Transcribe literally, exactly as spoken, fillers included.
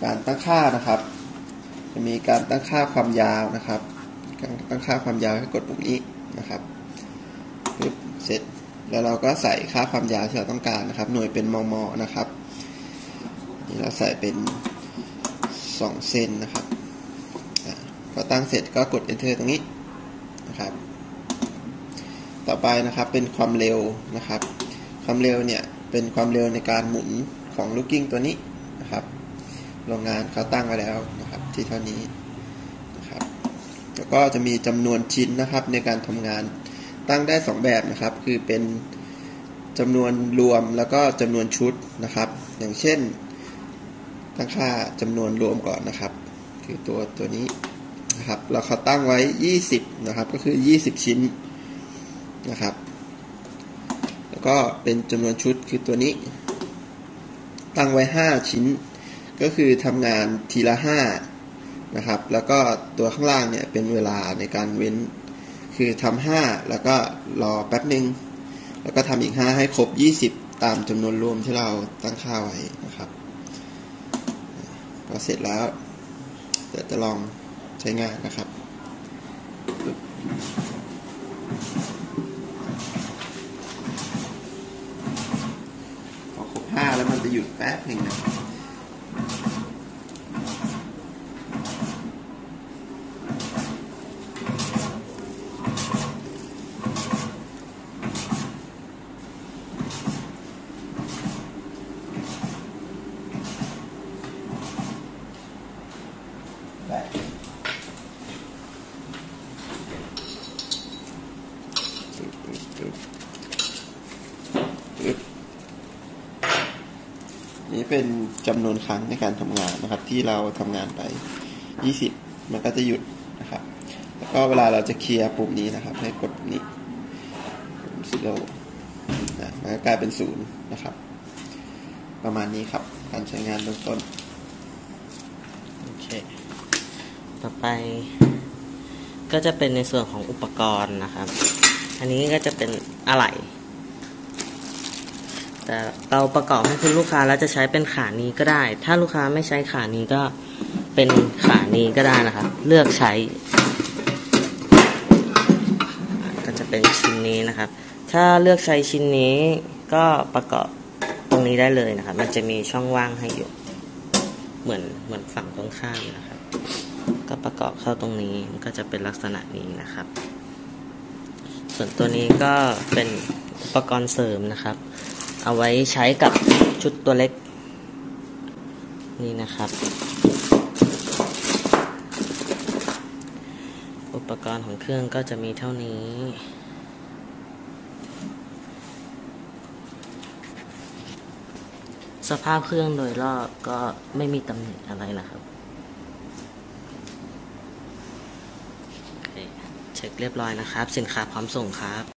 การตั้งค่านะครับจะมีการตั้งค่าความยาวนะครับการตั้งค่าความยาวให้กดปุ่มนี้นะครับปึ๊บเสร็จแล้วเราก็ใส่ค่าความยาวที่เราต้องการนะครับหน่วยเป็นมมนะครับนี่เราใส่เป็นสองเซนนะครับพอตั้งเสร็จก็กด enter ตรงนี้นะครับต่อไปนะครับเป็นความเร็วนะครับความเร็วเนี่ยเป็นความเร็วในการหมุนของลูกกิ้งตัวนี้นะครับโรงงานเขาตั้งไว้แล้วนะครับที่เท่านี้นะครับแล้วก็จะมีจำนวนชิ้นนะครับในการทำงานตั้งได้สองแบบนะครับคือเป็นจำนวนรวมแล้วก็จำนวนชุดนะครับอย่างเช่นตั้งค่าจำนวนรวมก่อนนะครับคือตัวตัวนี้นะครับเราเขาตั้งไว้ยี่สิบนะครับก็คือยี่สิบชิ้นนะครับแล้วก็เป็นจำนวนชุดคือตัวนี้ตั้งไว้ห้าชิ้นก็คือทำงานทีละห้านะครับแล้วก็ตัวข้างล่างเนี่ยเป็นเวลาในการเว้นคือทำห้าแล้วก็รอแป๊บนึงแล้วก็ทำอีกห้าให้ครบยี่สิบตามจำนวนรวมที่เราตั้งค่าไว้นะครับพอเสร็จแล้วเดี๋ยวจะลองใช้งานนะครับพอครบห้าแล้วมันจะหยุดแป๊บหนึ่งนะนี่เป็นจำนวนครั้งในการทำงานนะครับที่เราทำงานไปยี่สิบมันก็จะหยุดนะครับแล้วก็เวลาเราจะเคลียร์ปุ่มนี้นะครับให้กดปุ่มนี้ปุ่ม zero นะมันก็กลายเป็นศูนย์นะครับประมาณนี้ครับการใช้งานเบื้องต้นโอเคต่อไปก็จะเป็นในส่วนของอุปกรณ์นะครับอันนี้ก็จะเป็นอะไหล่แต่เราประกอบให้คุณลูกค้าแล้วจะใช้เป็นขานี้ก็ได้ถ้าลูกค้าไม่ใช้ขานี้ก็เป็นขานี้ก็ได้นะครับเลือกใช้ก็จะเป็นชิ้นนี้นะครับถ้าเลือกใช้ชิ้นนี้ก็ประกอบตรงนี้ได้เลยนะครับมันจะมีช่องว่างให้อยู่เหมือนเหมือนฝั่งตรงข้ามนะครับก็ประกอบเข้าตรงนี้มันก็จะเป็นลักษณะนี้นะครับส่วนตัวนี้ก็เป็นอุปกรณ์เสริมนะครับเอาไว้ใช้กับชุดตัวเล็กนี่นะครับอุปกรณ์ของเครื่องก็จะมีเท่านี้สภาพเครื่องโดยรอบก็ไม่มีตำหนิอะไรนะครับเช็คเรียบร้อยนะครับสินค้าพร้อมส่งครับ